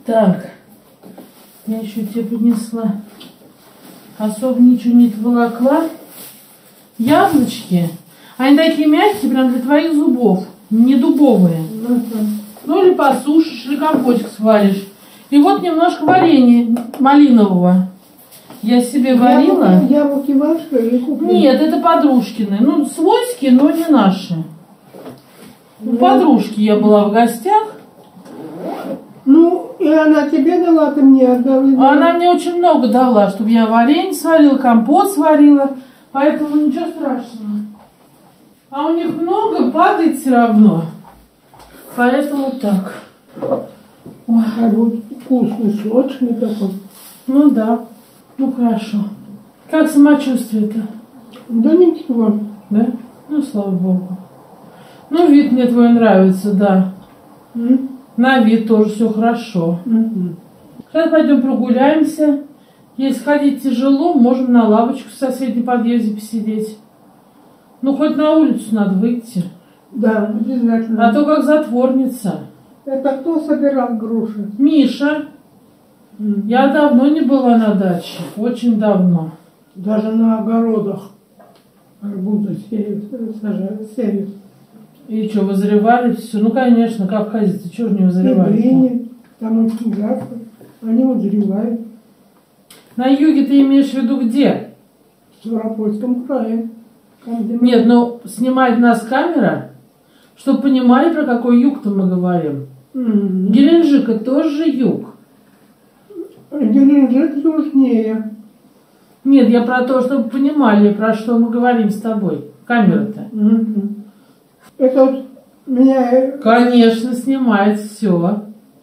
Так, я еще тебе принесла. Особо ничего не волокла. Яблочки. Они такие мягкие, прям для твоих зубов. Не дубовые. Ну или посушишь, или компотик сваришь. И вот немножко варенья малинового. Я себе варила. Яблоки ваши или купленные? Нет, это подружкины. Ну, свойские, но не наши. У подружки я была в гостях. Ну, и она тебе дала, ты мне отдала. Она мне очень много дала, чтобы я варенье сварила, компот сварила. Поэтому ничего страшного. А у них много, падает все равно. Поэтому так. Ой, а вот вкусный, сочный такой. Ну да. Ну хорошо. Как самочувствие-то? Да ничего. Да? Ну, слава богу. Ну, вид мне твой нравится, да. На вид тоже все хорошо. Сейчас пойдем прогуляемся. Если ходить тяжело, можем на лавочку в соседнем подъезде посидеть. Ну, хоть на улицу надо выйти. Да, обязательно. А то как затворница. Это кто собирал груши? Миша. Я давно не была на даче. Очень давно. Даже на огородах арбузы сеют. И что, вызревали все? Ну, конечно, как ходить, чего же не вызревали? Северине, там очень жарко. Они вызревают. На юге ты имеешь в виду где? В Ставропольском крае. Нет, ну снимает нас камера, чтобы понимали, про какой юг-то мы говорим. Геленджик это тоже юг. Геленджик южнее. Нет, я про то, чтобы понимали, про что мы говорим с тобой. Камера-то. Это вот меня... Конечно, снимает все.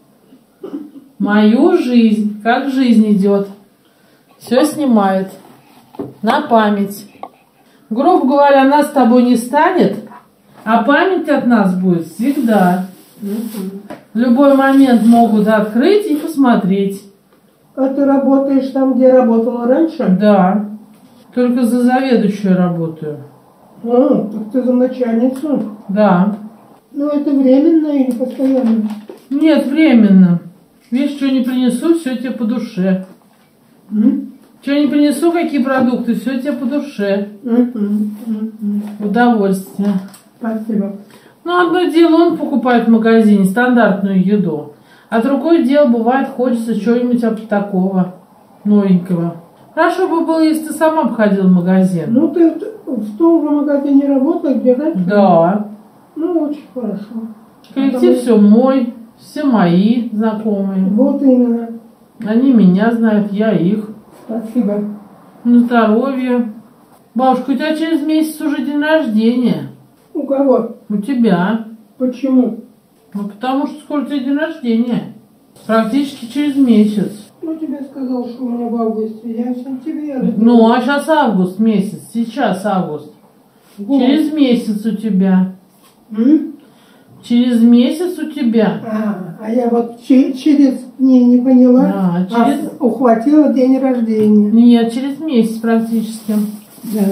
Мою жизнь, как жизнь идет. Все снимает. На память. Грубо говоря, нас с тобой не станет, а память от нас будет всегда. В любой момент могут открыть и посмотреть. А ты работаешь там, где работала раньше? Да. Только за заведующую работаю. А, так ты за начальницу? Да. Ну, это временно или постоянно? Нет, временно. Видишь, что не принесу, все тебе по душе. Что не принесу, какие продукты, все тебе по душе. Удовольствие. Спасибо. Ну, одно дело, он покупает в магазине стандартную еду. А другое дело, бывает, хочется чего-нибудь такого новенького. Хорошо бы было, если ты сама бы ходила в магазин. Ну, ты в том же магазине работала, где раньше? Да. Ну, очень хорошо. Коллектив все мой, все мои знакомые. Вот именно. Они меня знают, я их. Спасибо. На здоровье. Бабушка, у тебя через месяц уже день рождения. У кого? У тебя. Почему? Ну, потому что скоро у тебя день рождения. Практически через месяц. Ну, тебе сказал, что у меня в августе, я в сентябре. Ну, а сейчас август месяц. Сейчас август. Вот. Через месяц у тебя. Через месяц у тебя. А я вот через дни не поняла, ухватила день рождения. Нет, через месяц практически. Да.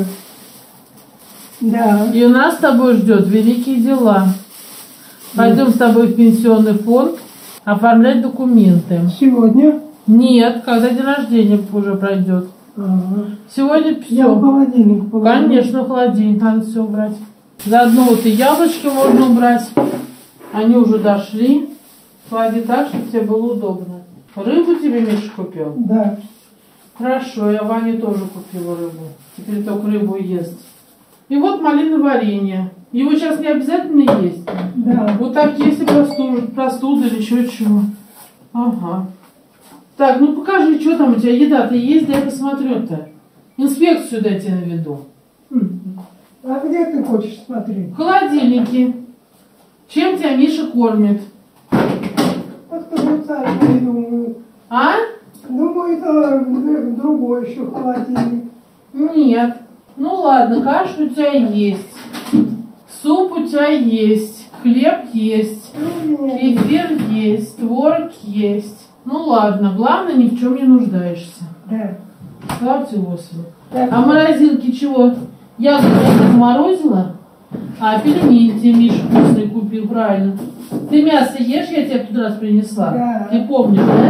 Да. И у нас с тобой ждет великие дела. Пойдем с тобой в пенсионный фонд оформлять документы. Сегодня? Нет, когда день рождения уже пройдет. Сегодня все. Я в холодильник положу. Конечно, в холодильник надо все убрать. Заодно вот и яблочки можно убрать. Они уже дошли. Клади так, чтобы тебе было удобно. Рыбу тебе Миша купил? Да. Хорошо, я Ване тоже купила рыбу. Теперь только рыбу ест. И вот малиновое варенье. Его сейчас не обязательно есть. Да. Вот так, если простуда или еще чего. Ага. Так, ну покажи, что там у тебя еда-то есть, да я посмотрю-то. Инспекцию дайте наведу. А где ты хочешь смотреть? В холодильнике. Чем тебя Миша кормит? Откуда царь, думаю. А? Думаю, это другой еще холодильник. Нет. Ну ладно, каша у тебя есть. Суп у тебя есть. Хлеб есть. Кефир есть. Творог есть. Ну ладно, главное, ни в чем не нуждаешься. Да. Слава тебе, Господи. Да. А в морозилке чего? Ягоды я заморозила? А пельмени тебе Миша вкусные купил, правильно. Ты мясо ешь, я тебе туда раз принесла? Да. Ты помнишь, да?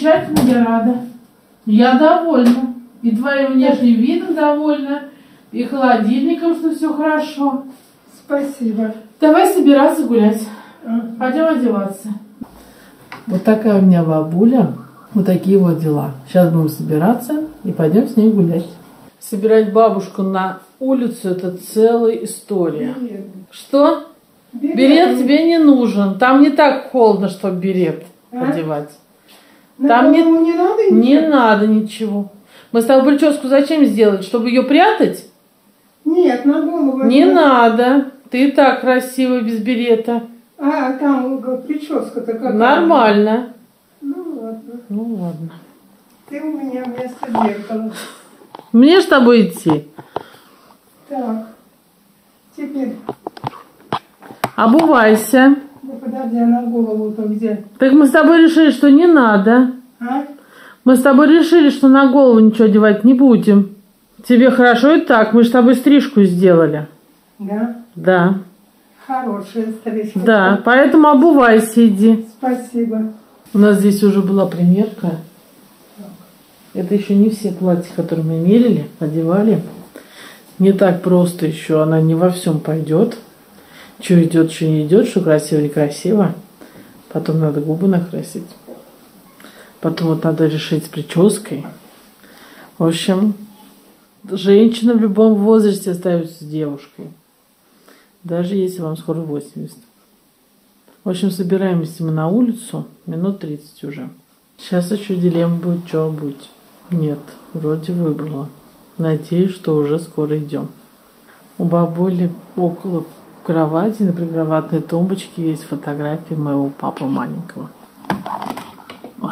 Замечательно, я рада. Я довольна. И твоим внешним видом довольна, и холодильником, что все хорошо. Спасибо. Давай собираться гулять. Пойдем одеваться. Вот такая у меня бабуля. Вот такие вот дела. Сейчас будем собираться и пойдем с ней гулять. Собирать бабушку на улицу — это целая история. Берет. Что? Берет тебе не нужен. Там не так холодно, чтобы берет одевать. Там не надо? Не надо ничего. Мы с тобой прическу зачем сделать? Чтобы ее прятать? Нет, на голову. Не надо. Ты и так красивая без берета. А там прическа-то какая? Нормально. Ну ладно. Ну ладно. Ты у меня вместо зеркала. Мне с тобой идти. Так. Теперь. Обувайся. Да подожди, а на голову-то где? Так мы с тобой решили, что не надо. А? Мы с тобой решили, что на голову ничего одевать не будем. Тебе хорошо и так. Мы же с тобой стрижку сделали. Да? Да. Хорошая стрижка. Да, поэтому обувайся, иди. Спасибо. У нас здесь уже была примерка. Это еще не все платья, которые мы мерили, одевали. Не так просто еще. Она не во всем пойдет. Что идет, что не идет, что красиво, некрасиво. Потом надо губы накрасить. Потом вот надо решить с прической. В общем, женщина в любом возрасте остается девушкой. Даже если вам скоро 80. В общем, собираемся мы на улицу. Минут 30 уже. Сейчас еще дилемма будет, что будет. Нет, вроде выбрала. Надеюсь, что уже скоро идем. У бабули около кровати, на прикроватной тумбочке есть фотографии моего папы маленького. Вот.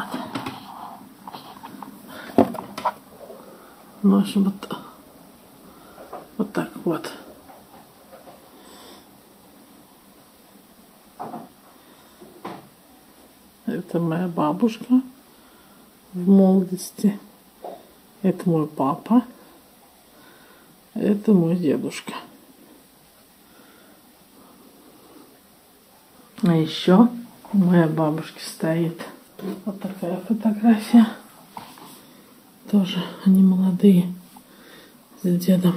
Ну, в общем, вот так вот. Это моя бабушка в молодости. Это мой папа. Это мой дедушка. А еще у моей бабушки стоит вот такая фотография. Тоже они молодые с дедом.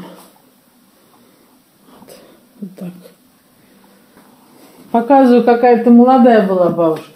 Вот так. Показываю, какая ты молодая была бабушка.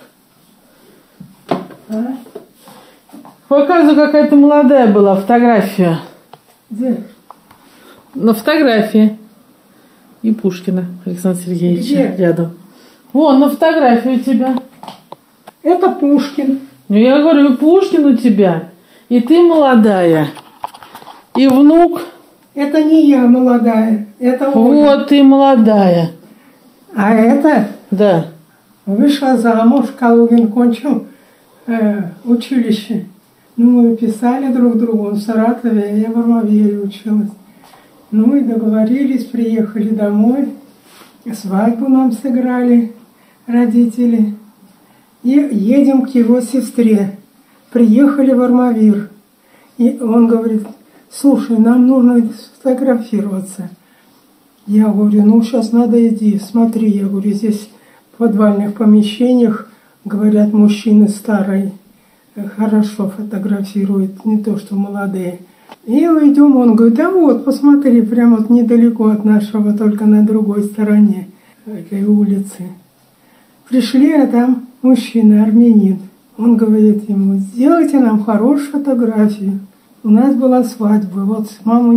А? Показываю, какая ты молодая была, фотография. Где? На фотографии. И Пушкина Александра Сергеевича Где? рядом. Вон, на фотографии у тебя. Это Пушкин. Ну, я говорю, Пушкин у тебя. И ты молодая. И внук. Это не я молодая. Это Оля. Вот ты молодая. А это Да. вышла замуж, Калугин кончил училище. Ну, мы писали друг другу, он в Саратове, а я в Армавире училась. Ну и договорились, приехали домой, свадьбу нам сыграли родители. И едем к его сестре. Приехали в Армавир. И он говорит: слушай, нам нужно сфотографироваться. Я говорю: ну сейчас надо иди, смотри. Я говорю: здесь в подвальных помещениях, говорят, мужчины старые хорошо фотографируют, не то что молодые. И мы идем, он говорит: да вот, посмотри, прямо вот недалеко от нашего, только на другой стороне этой улицы. Пришли, а там мужчина, армянин. Он говорит ему: сделайте нам хорошую фотографию. У нас была свадьба, вот мама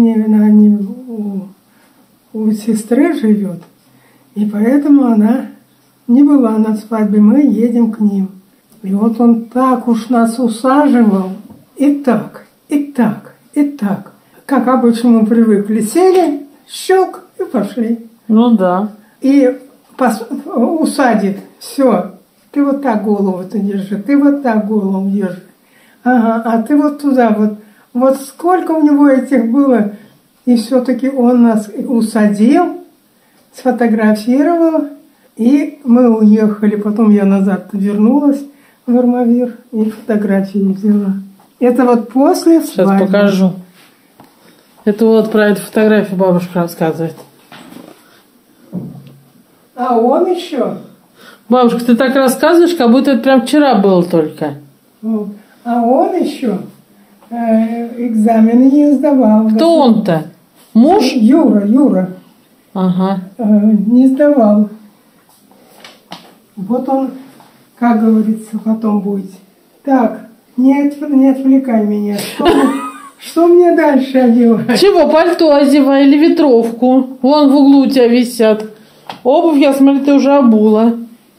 у сестры живет, и поэтому она не была на свадьбе, мы едем к ним. И вот он так уж нас усаживал, и так, и так, и так. Как обычно мы привыкли, сели, щелк и пошли. Ну да. И усадит, все, ты вот так голову-то держи, ты вот так голову держи. Ага, а ты вот туда вот. Вот сколько у него этих было, и все-таки он нас усадил, сфотографировал, и мы уехали. Потом я назад вернулась в Армавир и фотографии взяла. Это вот после свадьбы. Сейчас покажу. Это вот про эту фотографию бабушка рассказывает. А он еще? Бабушка, ты так рассказываешь, как будто это прям вчера было только. Вот. А он еще экзамены не сдавал. Кто он-то? Муж? Юра. Ага. Не сдавал. Вот он, как говорится, потом будет. Так, не отвлекай меня. Что мне дальше одевать? Чего, пальто одевай или ветровку? Вон в углу у тебя висят. Обувь, я смотрю, ты уже обула.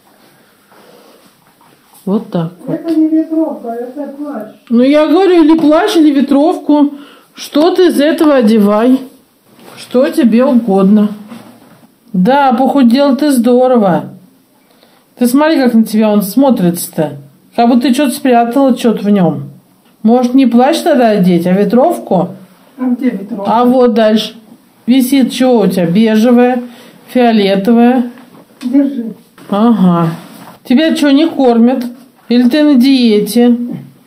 Вот так вот. Это не ветровка, это плащ. Ну, я говорю, или плащ, или ветровку. Что ты из этого одевай? Что тебе угодно. Да, похудел ты здорово. Ты смотри, как на тебя он смотрится-то. Как будто ты что-то спрятала, что-то в нем. Может, не плащ тогда одеть, а ветровку? А где ветровка? А вот дальше. Висит что у тебя? Бежевая, фиолетовая. Держи. Ага. Тебя что, не кормят? Или ты на диете?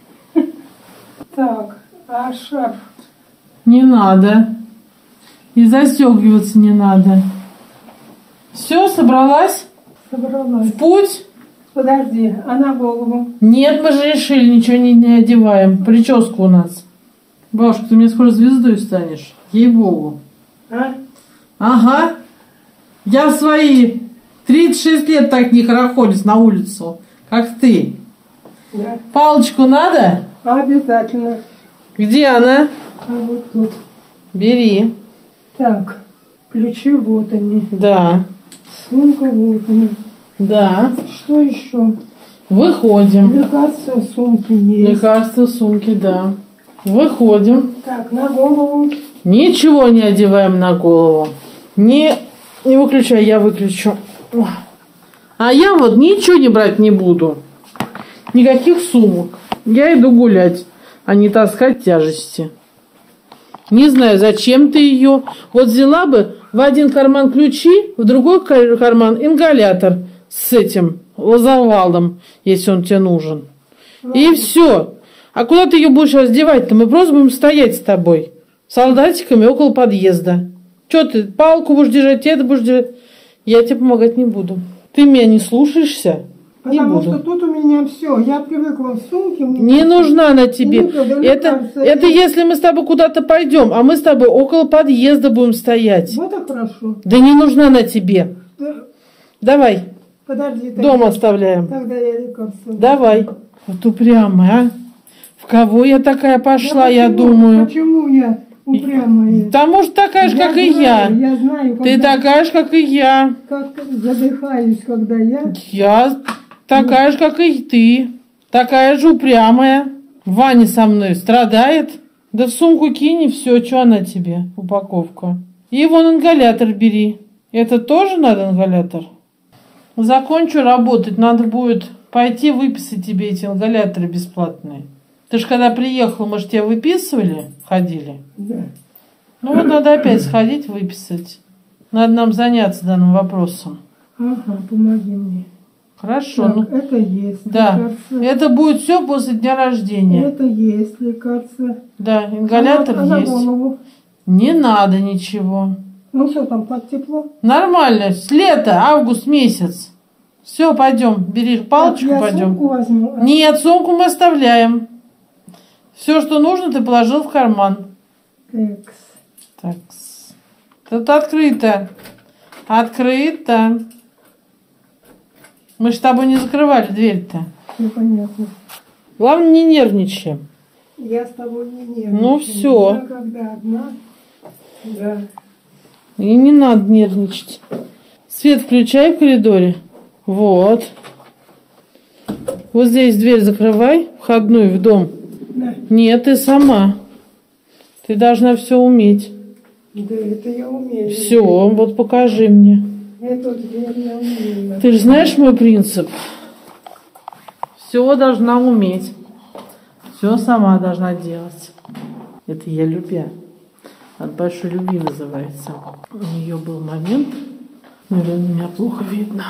Так, а шарф? Не надо. И застегиваться не надо. Все, собралась? Собралась. В путь? Подожди, а на голову? Нет, мы же решили, ничего не одеваем. Прическа у нас. Бабушка, ты мне скоро звездой станешь. Ей-богу. А? Ага. Я в свои 36 лет так не хорохорюсь на улицу, как ты. Да. Палочку надо? Обязательно. Где она? А вот тут. Бери. Так, ключи вот они. Да. Сумка вот она. Да. Что еще? Выходим. Лекарства в сумке есть. Лекарства в сумке, да. Выходим. Так, на голову. Ничего не одеваем на голову. Не выключай, я выключу. А я вот ничего не брать не буду. Никаких сумок. Я иду гулять, а не таскать тяжести. Не знаю, зачем ты ее. Вот взяла бы в один карман ключи, в другой карман ингалятор с этим лозовалом, если он тебе нужен. И все. А куда ты ее будешь раздевать-то? Мы просто будем стоять с тобой солдатиками около подъезда. Че ты, палку будешь держать, это будешь держать? Я тебе помогать не буду. Ты меня не слушаешься? Потому что тут у меня все. Я привыкла в сумке. Не нужна она тебе. Это если мы с тобой куда-то пойдем, а мы с тобой около подъезда будем стоять. Вот и хорошо. Да не нужна она тебе. Да. Давай. Подожди. Дома оставляем. Тогда я лекарство. Давай. Вот упрямая, а? В кого я такая пошла, Да я почему? думаю. Почему я упрямая? Потому что такая же, как и я. Я знаю, Ты такая же, как и я. Как задыхаюсь, когда я... Я такая же, как и ты. Такая же упрямая. Ваня со мной страдает. Да в сумку кинь и все, что она тебе, упаковка. И вон ингалятор бери. Это тоже надо ингалятор? Закончу работать, надо будет пойти выписать тебе эти ингаляторы бесплатные. Ты же когда приехал, мы же тебя выписывали, ходили? Да. Ну вот надо опять сходить, выписать. Надо нам заняться данным вопросом. Ага, помоги мне. Хорошо. Так, Ну, это есть да. лекарство. Это будет все после дня рождения. Это есть лекарство. Да, ингалятор а на есть. голову? Не надо ничего. Ну что там, так тепло? Нормально. С лета, август месяц. Все, пойдем. Бери палочку, Так, я пойдем. сумку возьму. Нет, сумку мы оставляем. Все, что нужно, ты положил в карман. Текс. Так. Тут открыто. Открыто. Мы ж с тобой не закрывали дверь-то. Все понятно. Главное, не нервничаем. Я с тобой не нервничаю. Ну, всё. Я когда одна, да. И не надо нервничать. Свет включай в коридоре. Вот. Вот здесь дверь закрывай, входную в дом. Да. Нет, ты сама. Ты должна все уметь. Да, это я умею. Все, вот покажи мне. Эту дверь я умею. Ты же знаешь мой принцип? Все должна уметь. Все сама должна делать. Это я любя. От большой любви называется. У нее был момент, наверное, меня плохо видно.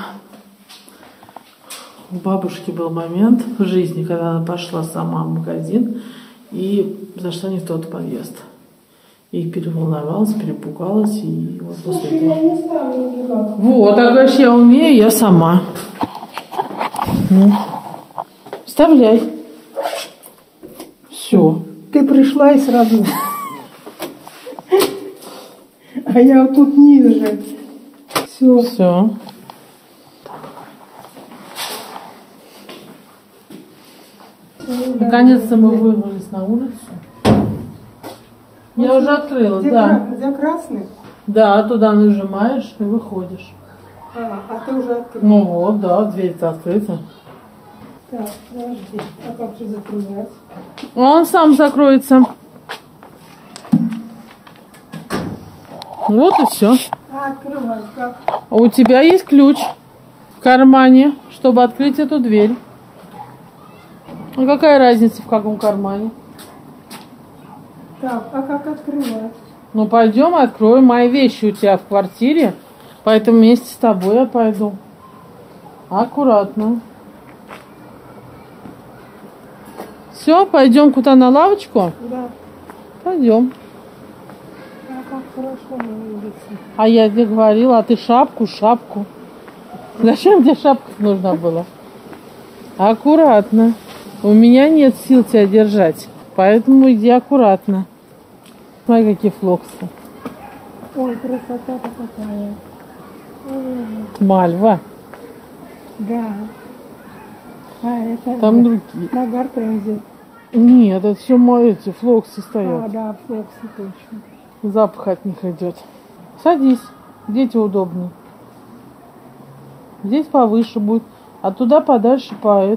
У бабушки был момент в жизни, когда она пошла сама в магазин и зашла не в тот подъезд. И переволновалась, перепугалась, и вот после этого... Я не ставлю никак. Вот, а говоришь, я умею, я сама. Ну, вставляй. Все. Ты пришла и сразу. А я вот тут ниже. Все. Все. Наконец-то мы выбрались на улицу. Я уже открыла, да. Где красный? Да, туда нажимаешь и выходишь. А ты уже открыла. Ну вот, да, дверь-то открыта. Так, подожди. А как же закрывать? Он сам закроется. Вот и все. А открывать как? А у тебя есть ключ в кармане, чтобы открыть эту дверь. Ну какая разница, в каком кармане? Так, а как открывать? Ну пойдем, откроем. Мои вещи у тебя в квартире, поэтому вместе с тобой я пойду. Аккуратно. Все, пойдем куда, на лавочку? Да. Пойдем. А как хорошо на улице. А я тебе говорила, а ты шапку. Зачем тебе шапка нужна была? Аккуратно. У меня нет сил тебя держать, поэтому иди аккуратно. Смотри, какие флоксы. Ой, красота-то какая. Мальва. Да. А это Там другие. на гортензии. Нет, это все эти флоксы стоят. А, да, флоксы точно. Запах от них идет. Садись, где тебе удобнее. Здесь повыше будет, а туда подальше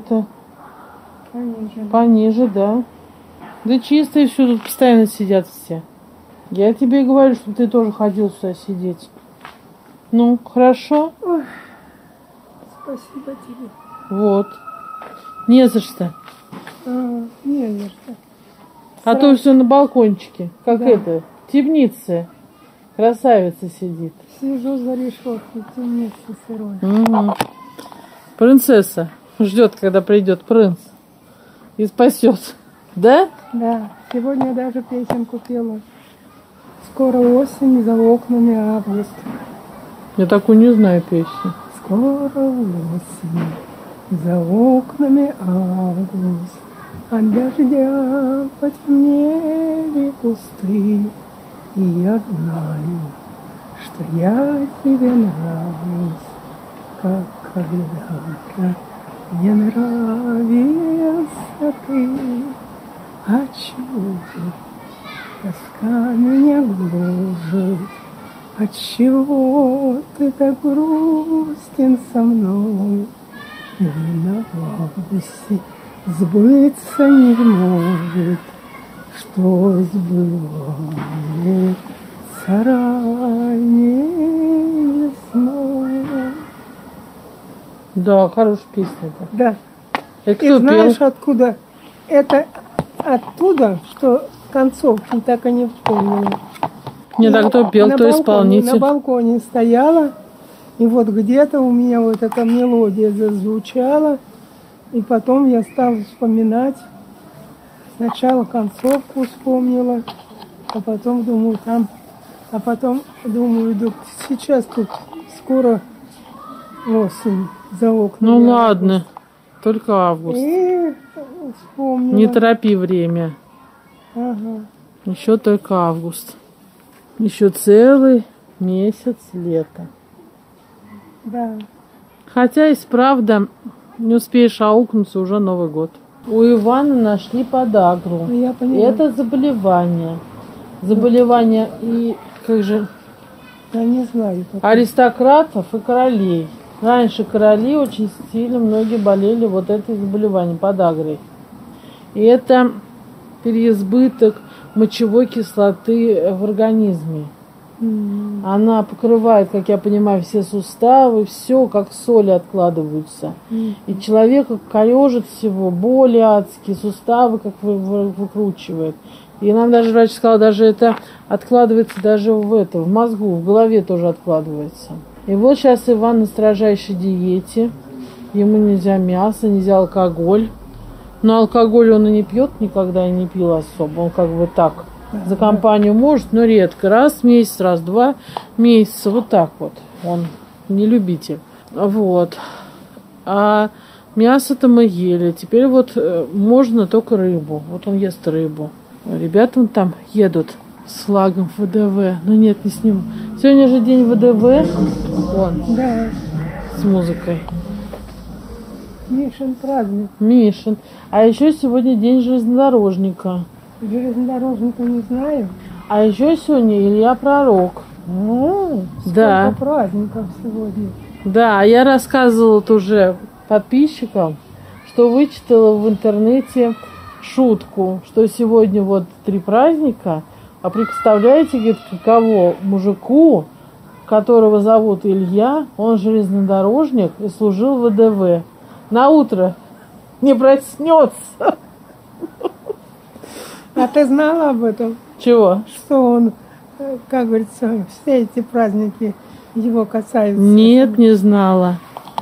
пониже, да. Да чистые все, тут постоянно сидят все. Я тебе говорю, что ты тоже ходил сюда сидеть. Ну, хорошо? Ой, спасибо тебе. Вот. Не за что. Не за что. А то все на балкончике. Как Да. это, в темнице. Красавица сидит. Сижу за решеткой, в темнице сырой. Угу. Принцесса ждет, когда придет принц и спасет. Да? Да, сегодня даже песенку пела. Скоро осень, за окнами август. Я такую не знаю песню. Скоро осень, за окнами август. От дождя потемнели кусты. И я знаю, что я тебе нравлюсь, как когда-то мне нравился ты. А чего же тоска меня гложет? Отчего ты так грустен со мной? И на августе сбыться не может, что сбывается ранней весной. Да, хорошая песня-то. Да. Это кто И знаешь, пел? откуда? Это оттуда, что концовки так и не вспомнила. Нет, а кто пел, кто На исполнитель? балконе стояла, и вот где-то у меня вот эта мелодия зазвучала, и потом я стала вспоминать. Сначала концовку вспомнила, а потом думаю, да сейчас тут скоро осень за окнами. Ну ладно, только август. И вспомнила. Не торопи время. Ага. Еще только август. Еще целый месяц лета. Да. Хотя и правда, не успеешь аукнуться, уже Новый год. У Ивана нашли подагру. Ну, я поняла. Это заболевание. Заболевание и, как же, Я не знаю. Как аристократов и королей. Раньше короли очень сильно, многие болели вот этой заболеванием, подагрой. И это переизбыток мочевой кислоты в организме. Она покрывает, как я понимаю, все суставы, все как соли откладываются. И человека корежит всего, боли адские, суставы как выкручивает. И нам даже врач сказал, даже это откладывается даже в мозгу, в голове тоже откладывается. И вот сейчас Иван на строжайшей диете. Ему нельзя мясо, нельзя алкоголь. Но алкоголь он и не пьет никогда, и не пил особо. Он как бы так, за компанию может, но редко. Раз в месяц, раз в 2 месяца. Вот так вот. Он не любитель. Вот. А Мясо-то мы ели. Теперь вот можно только рыбу. Вот он ест рыбу. Ребята вон там едут с флагом ВДВ. Но нет, не сниму. Сегодня же день ВДВ. Вон. Да. С музыкой. Мишин праздник. Мишин. А еще сегодня день железнодорожника. Железнодорожника не знаю. А еще сегодня Илья Пророк. Да. Сколько праздников сегодня. Да, я рассказывала тоже подписчикам, что вычитала в интернете шутку, что сегодня вот 3 праздника, а представляете, говорит, каково мужику, которого зовут Илья, он железнодорожник и служил в ВДВ. На утро не проснется. А ты знала об этом? Чего? Что он, как говорится, все эти праздники его касаются? Нет, не знала.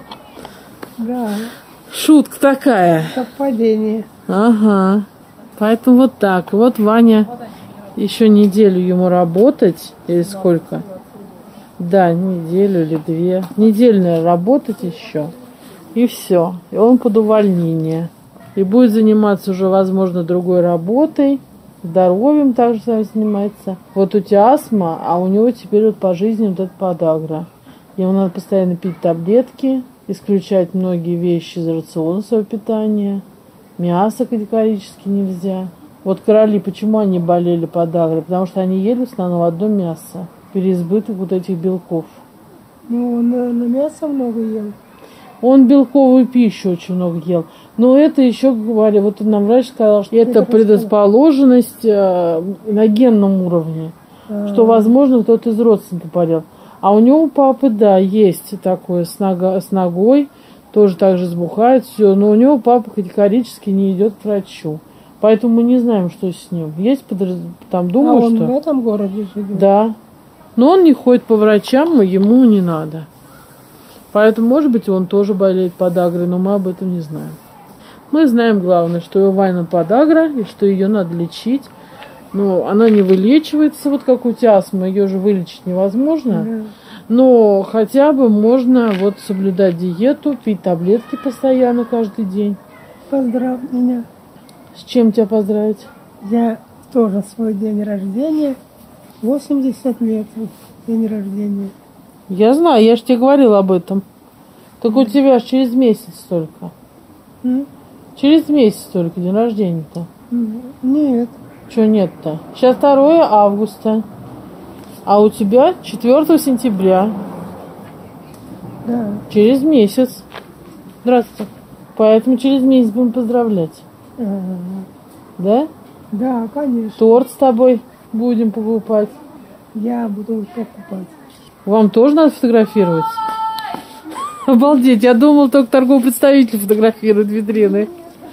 Да. Шутка такая. Совпадение. Ага. Поэтому вот так. Вот Ваня еще неделю ему работать. Или сколько? Да, неделю или 2. Неделю, наверное, работать еще. И все. И он под увольнение. И будет заниматься уже, возможно, другой работой. Здоровьем также сам занимается. Вот у тебя астма, а у него теперь вот по жизни вот эта подагра. Ему надо постоянно пить таблетки, исключать многие вещи из рациона своего питания. Мясо категорически нельзя. Вот короли, почему они болели подагрой? Потому что они ели в основном одно мясо. Переизбыток вот этих белков. Ну, он на мясо много ел. Он белковую пищу очень много ел. Но это еще, говорю, вот нам врач сказал, что это предрасположенность на генном уровне. Что, возможно, кто-то из родственников болел. А у него у папы, да, есть такое с ногой, тоже так же сбухает все. Но у него папа категорически не идет к врачу. Поэтому мы не знаем, что с ним. Есть там, думаю, он что... в этом городе живет? Да. Но он не ходит по врачам, ему не надо. Поэтому, может быть, он тоже болеет подагрой, но мы об этом не знаем. Мы знаем, главное, что у Вани подагра, и что ее надо лечить. Но она не вылечивается, вот как у тебя астма, ее же вылечить невозможно. Да. Но хотя бы можно вот соблюдать диету, пить таблетки постоянно каждый день. Поздравь меня. С чем тебя поздравить? Я тоже свой день рождения. 80 лет день рождения. Я знаю, я же тебе говорила об этом. Так у тебя ж через месяц только. Через месяц только день рождения-то. Нет. Чего нет-то? Сейчас 2 августа. А у тебя 4 сентября. Да. Через месяц. Здравствуйте. Поэтому через месяц будем поздравлять. Да? Да, конечно. Торт с тобой будем покупать. Я буду покупать. Вам тоже надо фотографировать? Обалдеть, я думал, только торговый представитель фотографирует витрины.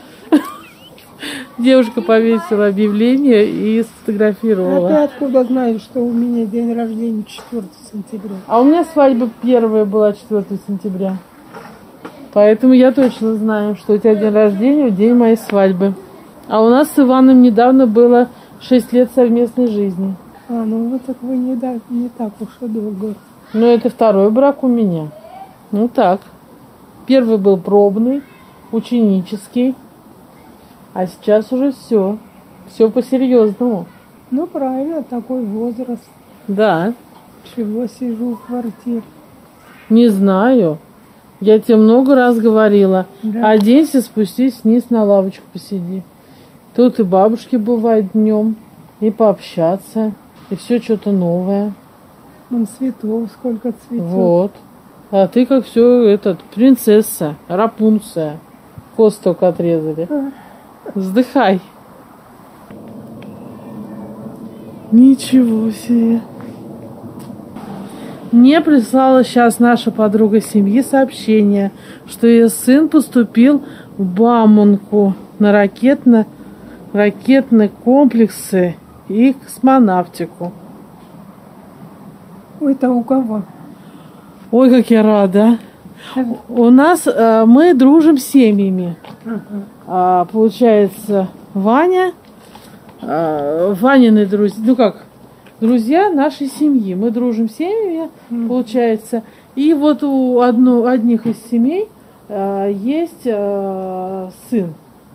Девушка повесила объявление и сфотографировала. А ты откуда знаешь, что у меня день рождения 4 сентября? А у меня свадьба первая была 4 сентября. Поэтому я точно знаю, что у тебя день рождения в день моей свадьбы. А у нас с Иваном недавно было 6 лет совместной жизни. Ну вот так вы не так уж и долго. Но это 2-й брак у меня. Ну так. 1-й был пробный, ученический. А сейчас уже все. Все по-серьезному. Ну правильно, такой возраст. Да. Чего сижу в квартире? Не знаю. Я тебе много раз говорила. Да. Оденься, спустись вниз на лавочку, посиди. Тут и бабушки бывают днем, и пообщаться, и все что-то новое. Вон цветов, сколько цветов. Вот. А ты как все принцесса, Рапунция. Косы только отрезали. Вздыхай. Ничего себе. Мне прислала сейчас наша подруга семьи сообщение, что ее сын поступил в Бауманку на ракетные комплексы и космонавтику. Ой, это у кого? Ой, как я рада. У нас мы дружим с семьями. Получается, Ваня, Ванины друзья, ну как, друзья нашей семьи. Мы дружим с семьями, получается. И вот у одних из семей есть сын.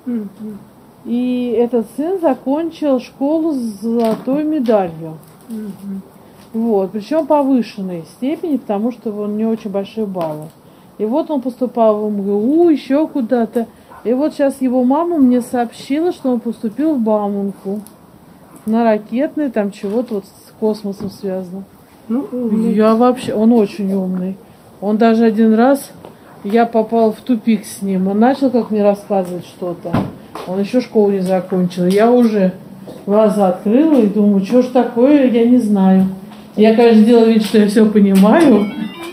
И этот сын закончил школу с золотой медалью. Вот, причем повышенной степени, потому что он не очень большие баллы. И вот он поступал в МГУ, еще куда-то. И вот сейчас его мама мне сообщила, что он поступил в Бауманку. На ракетный, там чего-то вот с космосом связано. Я вообще, он очень умный. Он даже один раз, я попал в тупик с ним. Он начал как мне рассказывать что-то. Он еще школу не закончил. Я уже глаза открыла и думаю, что ж такое, я не знаю. Я, конечно, делала вид, что я все понимаю.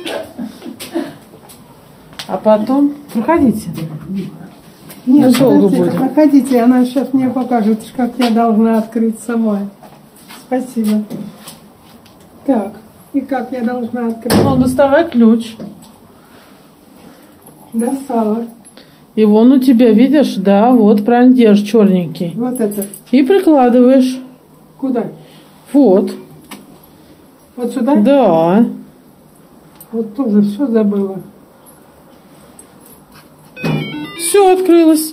А потом... Проходите. Нет, проходите, она сейчас мне покажет, как я должна открыть сама. Спасибо. Так, и как я должна открыть? Ну, доставай ключ. Достала. И вон у тебя, видишь, да, вот правильно держишь, черненький. Вот это. И прикладываешь. Куда? Вот. Вот сюда? Да. Вот тоже все забыла. Все открылось.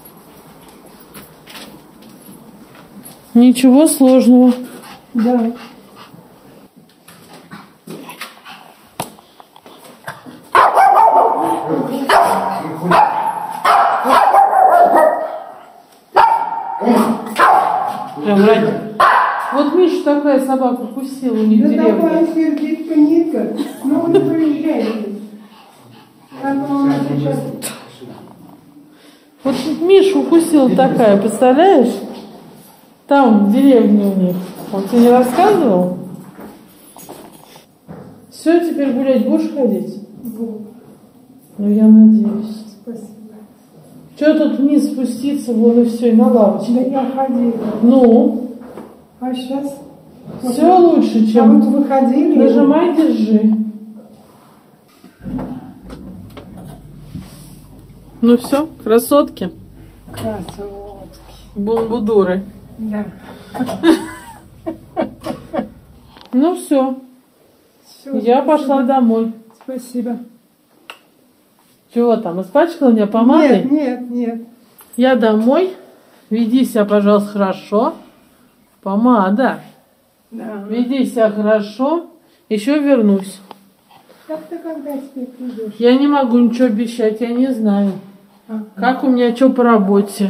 Ничего сложного. Да. Прям ради. Вот Миша такая собака укусила у них в Да давай, деревне. сердечко, Ника. Ну, не приезжайте. Вот Мишу укусила такая, представляешь? Там, в деревне у них. Он тебе не рассказывал? Все, теперь гулять будешь ходить? Буду. Ну, я надеюсь. Спасибо. Что тут вниз спуститься, вон и все, и на лавочке. Да я ходила. Ну? А сейчас? Все лучше, чем... А вот выходили? Нажимай, держи. Ну все, красотки. Красотки. Бомбудуры. Да. Ну все, Всё, я пошла домой. Спасибо. Чего там, испачкала меня помадой? Нет. Я домой. Веди себя, пожалуйста, хорошо. Помада. Да. Веди себя хорошо. Еще вернусь. Как ты когда себе придешь? Я не могу ничего обещать, я не знаю. Как у меня что по работе.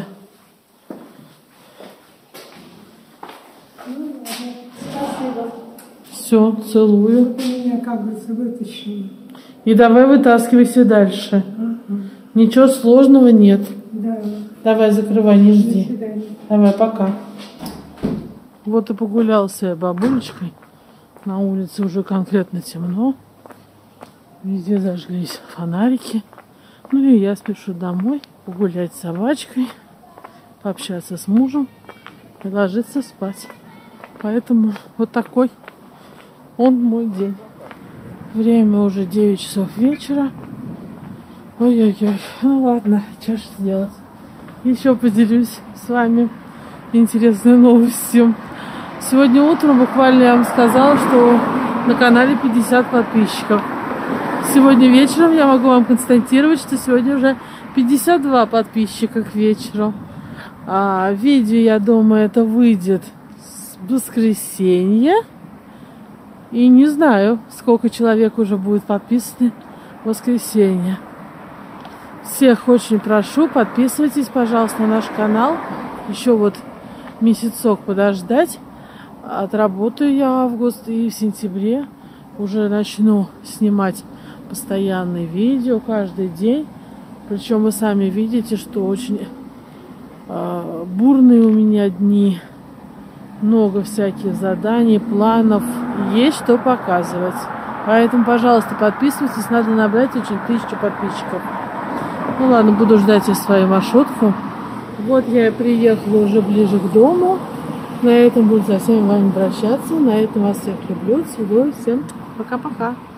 Спасибо. Все, целую. Ты меня, как говорится, вытащила. И давай вытаскивайся дальше. Ничего сложного нет. Да. Давай, закрывай, не До жди. свидания. Давай, пока. Вот и погулялся я бабулечкой. На улице уже конкретно темно. Везде зажглись фонарики. Ну и я спешу домой, погулять с собачкой, пообщаться с мужем и ложиться спать. Поэтому вот такой он мой день. Время уже 9 часов вечера. Ой-ой-ой. Ну ладно, что ж делать. Еще поделюсь с вами интересной новостью. Сегодня утром буквально я вам сказала, что на канале 50 подписчиков. Сегодня вечером я могу вам констатировать, что сегодня уже 52 подписчика к вечеру. Видео, я думаю, это выйдет в воскресенье. И не знаю, сколько человек уже будет подписаны в воскресенье. Всех очень прошу, подписывайтесь, пожалуйста, на наш канал. Еще вот месяцок подождать. Отработаю я август, и в сентябре уже начну снимать постоянные видео каждый день. Причем вы сами видите, что очень бурные у меня дни. Много всяких заданий, планов. Есть что показывать. Поэтому, пожалуйста, подписывайтесь. Надо набрать очень 1000 подписчиков. Ну ладно, буду ждать я свою маршрутку. Вот я приехала уже ближе к дому. На этом буду со всеми вами прощаться. На этом вас всех люблю. Целую. Всем пока-пока.